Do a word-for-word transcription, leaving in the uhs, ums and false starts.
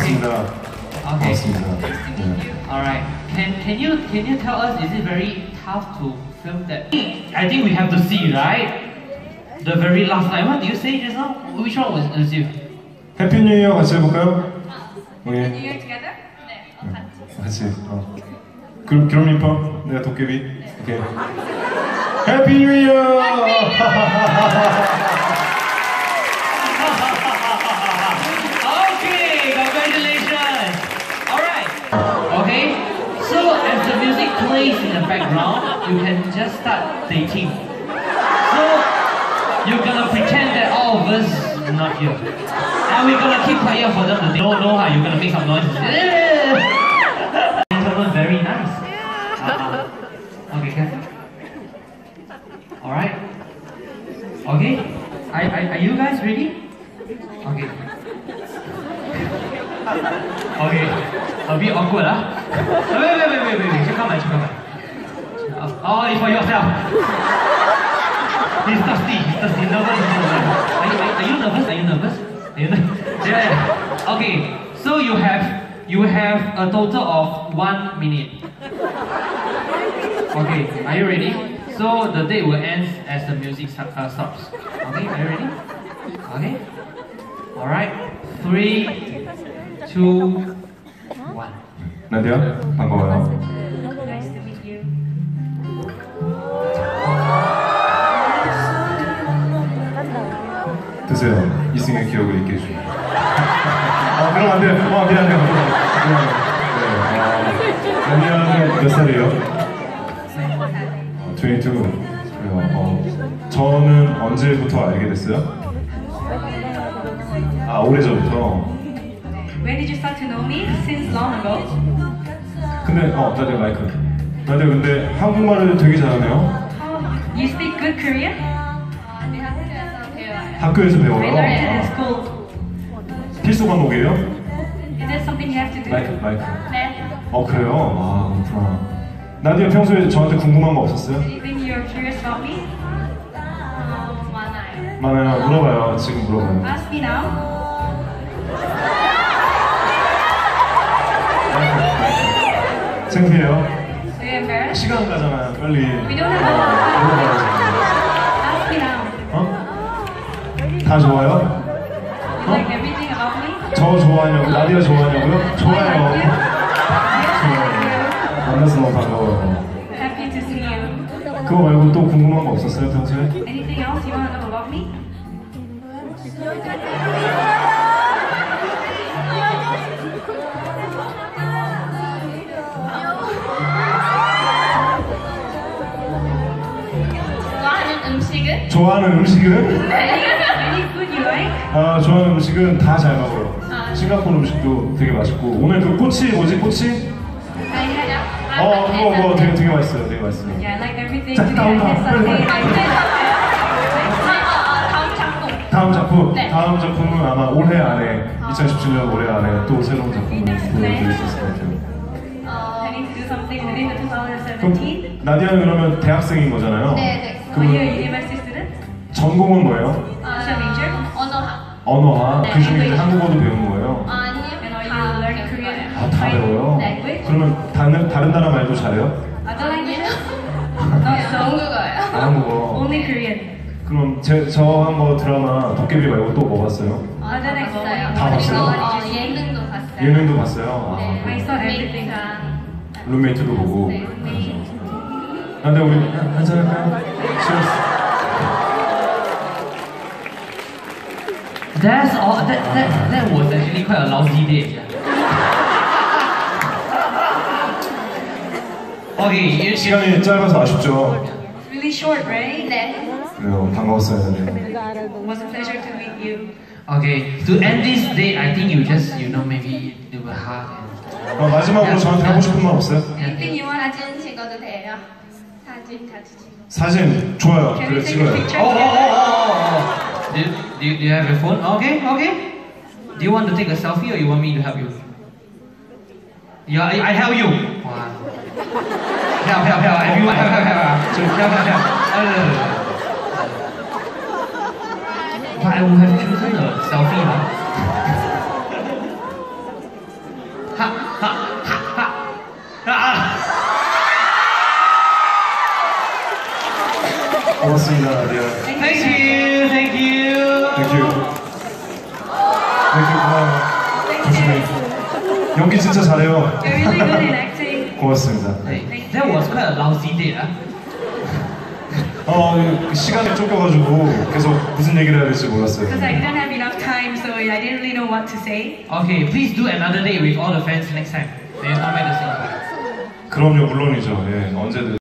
고맙습니다. Okay. 고맙습니다. 네. Alright. Can can you can you tell us, is it very tough to film that? I think we have to see, right? The very last time. What do you say just now? Which one was was you? 해피 뉴 이어 같이 해볼까요? 오케이. New Year together? 네, 어, 같이. 같이. 어. 그럼 그럼 리퍼 내가 도깨비. 오케이. 해피 뉴 이어. Okay, congratulations. Alright. Okay. So as the music plays in the background, you can just start dating. So you're gonna pretend that all of us are not here. And we're gonna keep quiet for them to think. No, no, how you're gonna make some noise. Gentlemen, very nice. Uh-huh. Okay, careful. Alright. Okay. Are, are, are you guys ready? Okay. Okay. A bit awkward, huh? Wait, wait, wait, wait, wait, wait. Come on, come on. Oh, it's for yourself. He's thirsty, he's thirsty, nervous, nervous. Are you, are you nervous? Are you nervous? Are you nervous? Yeah, yeah. Okay, so you have you have a total of one minute. Okay, are you ready? So the date will end as the music uh, stops. Okay, are you ready? Okay. All right. Three, two, one. 나디야 반가워요. Nice to meet you. 드세요. 이승의 기억을 잊게 해주세요. 아, 그럼 안 돼. 어, 미안, 미안. 네, 나디야는 몇 살이에요? 어, 이십이. 그래요. 어, 저는 언제부터 알게 됐어요? 아, 오래전부터. When did you start to know me? Since long ago. 근데 어, 나디야 마이크. 나디야 근데 한국말을 되게 잘하네요. Oh, you speak good Korean? 네, 학교에서 배워요. 학교에서 I 배워요. learned it in 아, school. 필수 과목이에요? Is that something you have to do? 마이크, 마이크. 네. 어, 그래요? 아, 그렇구나. 나디야 평소에 저한테 궁금한 거 없었어요? Anything you're curious about me? 어, 많아요. 많아요. 물어봐요. 지금 물어봐요. Ask me now. 창피해요? Are you embarrassed? 시간 가잖아요. 빨리. We don't have 어, 물어봐야지. Ask me now. 어? 다 좋아요? You like everything about me? 저 좋아하냐고? 나디아 좋아하냐고요? 좋아요. I like you. 좋아요. 만나서 너무 반가워요. Happy to see you. 그거 말고 또 궁금한 거 없었어요, 평소에? Anything else you want to know about me? 좋아하는 음식은? 좋아하는 음식은? Any food you like? 아, 좋아하는 음식은 다 잘 먹어요. 아. 싱가포르 음식도 되게 맛있고 오늘 그 꼬치 뭐지? 꼬치? I had, 어, 그거 그거 되게 되게 맛있어요. 되게 맛있어요. yeah, I like everything. 자, Today 다음, I had 다음, something. 빨리, 아, 다음 작품. 다음 작품, 네. 다음 작품은 아마 올해 안에 이천십칠 년 올해 안에 또 새로운 작품을 보여드릴 수 있을 것 같아요. 어, I need to do something within the twenty seventeen. 그럼 나디아는 그러면 대학생인 거잖아요. 네, 네. Are you a 그러면 university student? 전공은 뭐예요? What's your major? 언어학. 언어학. 네, 그 중에 이제 English. 한국어도 배우는 거예요. 아니요. And are 다 you learning 배워요. Korean? 아, 다 배워요? 네. 그러면 다른 다른 나라 말도 잘해요? Other languages? 아니요. Not so. 한국어예요. 아, 한국어. Only Korean. 그럼 제 저 한 거 드라마 도깨비 말고 또 뭐 봤어요? 아, 다 봤어요. 다 봤어요? 어, 예능도 봤어요. 예능도 봤어요. 네. 아, I saw everything. 룸메이트도 보고. 네. 아, 근데 우리 한- 한잔 할까요? Cheers. That's all. That that that was actually quite a lousy date. Okay, you, you, 시간이 짧아서 아쉽죠? It's really short, right? 네. 그래요. 반가웠어요. 네. It was a pleasure to meet you. okay. To end this date, I think you just you know maybe do a hug and. 어, 마지막으로 저한테 하고 싶은 말 없어요? Anything you want? 사진 찍어도 돼요. 사진 같이 찍어. 사진 좋아요. Can 그래 we take a 찍어요. picture Oh, oh, together? oh, oh, oh. Do, do, you- do you have your phone? Okay, okay. Do you want to take a selfie or you want me to help you? Yeah, I, I help you. Wow. Help, help, help. Everyone, help, help, help. Help, help, help. Uh, But I would have chosen a selfie, huh? Ha, ha, ha, ha. Ah. 고맙습니다. 네. Thank you, thank you. 땡큐. 땡큐 고마워. 조심히. 연기 진짜 잘해요. You're really good in acting. 고맙습니다. Hey, that was quite a lousy date, huh? 어, 이 시간이 쫓겨가지고 계속 무슨 얘기를 해야 될지 몰랐어요. Because I didn't have enough time, so I didn't really know what to say. Okay, please do another date with all the friends next time. Then come back to Singapore. 그럼요, 물론이죠. 예, 언제든.